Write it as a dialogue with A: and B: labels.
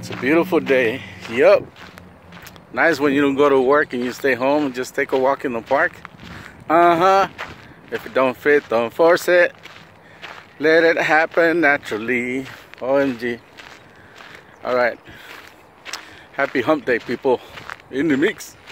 A: It's a beautiful day. Yup. Nice when you don't go to work and you stay home and just take a walk in the park. If it don't fit, don't force it. Let it happen naturally. OMG. Alright. Happy hump day, people. In the mix.